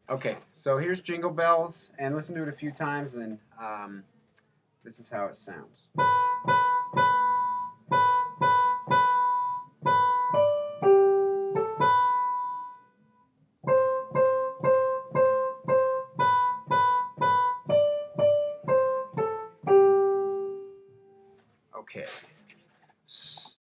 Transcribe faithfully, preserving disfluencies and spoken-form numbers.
Okay, so here's Jingle Bells, and listen to it a few times, and um, this is how it sounds. Okay.